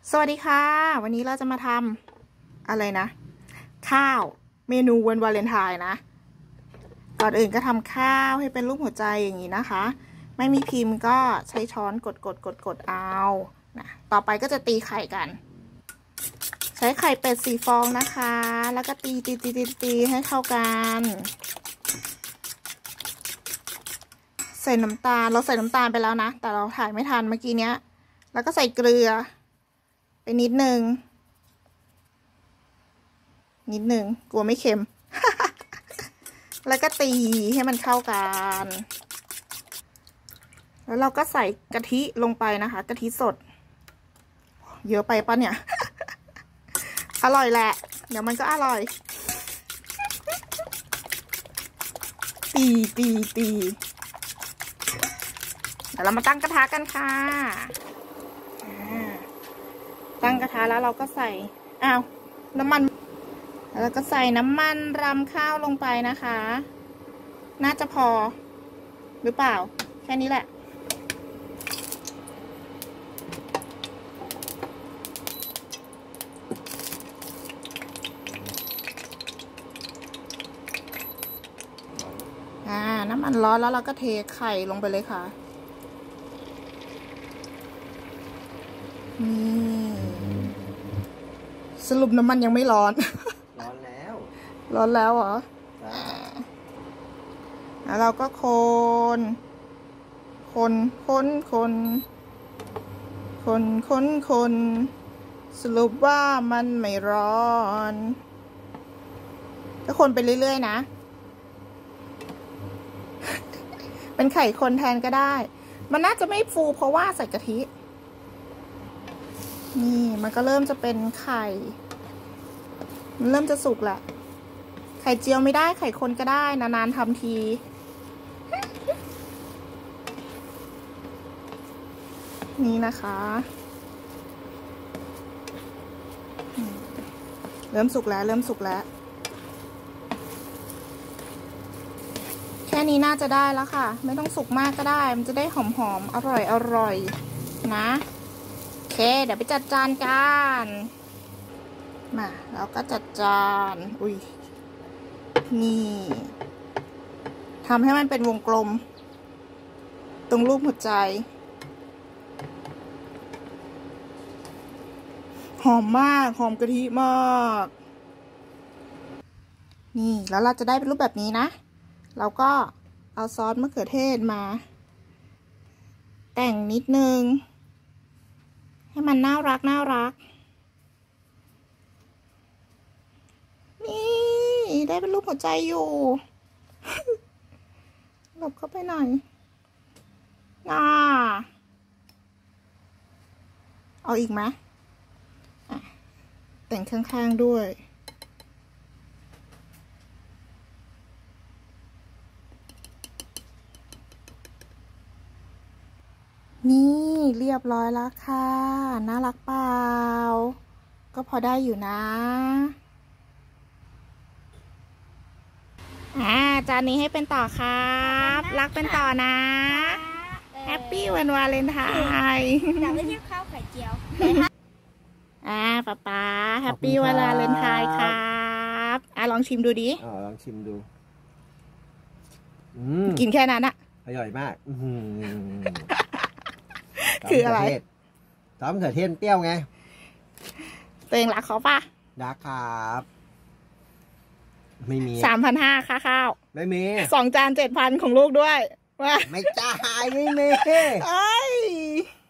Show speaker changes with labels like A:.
A: สวัสดีค่ะวันนี้เราจะมาทำอะไรนะข้าวเมนูวันวาเลนไทน์นะก่อนอื่นก็ทำข้าวให้เป็นรูปหัวใจอย่างนี้นะคะไม่มีพิมพ์ก็ใช้ช้อนกดเอานะต่อไปก็จะตีไข่กันใช้ไข่เป็ด4 ฟองนะคะแล้วก็ตีให้เข้ากันใส่น้ำตาลเราใส่น้ำตาลไปแล้วนะแต่เราถ่ายไม่ทันเมื่อกี้เนี้ยแล้วก็ใส่เกลือไปนิดนึงกลัวไม่เค็ม แล้วก็ตีให้มันเข้ากันแล้วเราก็ใส่กะทิลงไปนะคะกะทิสดเยอะไปปะเนี่ย อร่อยแหละเดี๋ยวมันก็อร่อยตีเดี๋ยวเรามาตั้งกระทะกันค่ะตั้งกระทะแล้วเราก็ใส่น้ำมันแล้วก็ใส่น้ำมันรำข้าวลงไปนะคะน่าจะพอหรือเปล่าแค่นี้แหละน้ำมันร้อนแล้วเราก็เทไข่ลงไปเลยค่ะนี่สรุปน้ำมันยังไม่ร้อน
B: ร้อนแล้ว
A: ร้อนแล้วเหรอแล้วเราก็คนสรุปว่ามันไม่ร้อนก็คนไปเรื่อยๆนะ เป็นไข่คนแทนก็ได้มันน่าจะไม่ฟูเพราะว่าใส่กะทินี่มันก็เริ่มจะเป็นไข่มันเริ่มจะสุกแหละไข่เจียวไม่ได้ไข่คนก็ได้นานๆทำทีนี่นะคะเริ่มสุกแล้วแค่นี้น่าจะได้แล้วค่ะไม่ต้องสุกมากก็ได้มันจะได้หอมๆอร่อยนะโอเคเดี๋ยวไปจัดจานกันมาเราก็จัดจานนี่ทำให้มันเป็นวงกลมตรงรูปหัวใจหอมมากหอมกะทิมากนี่แล้วเราจะได้เป็นรูปแบบนี้นะเราก็เอาซอสมะเขือเทศมาแต่งนิดนึงให้มันน่ารักนี่ได้เป็นรูปหัวใจอยู่ หลบเข้าไปหน่อยเอาอีกไหมแต่งข้างๆด้วยนี่เรียบร้อยแล้วค่ะน่ารักเปล่าก็พอได้อยู่นะจานนี้ให้เป็นต่อครับรักเป็นต่อนะแฮปปี้วันวาเลนไทน์
C: แต่ไม่ใช่ข้าวไข่เจียว
A: ป๊าแฮปปี้วันวาเลนไทน์ครับลองชิมดูดิ
B: ลองชิมดู
A: กินแค่นั้นอะ
B: อร่อยมาก
A: คืออะไร
B: ซอสมะเขือเทศเปรี้ยวไง
A: ตัวเองรักเขาปะ
B: รักครับไม่มี
A: 3,500 ค่าข้าว
B: ไม่มี
A: 2 จาน 7,000ของลูกด้วยว่า
B: ไม่จ่ายไม่มี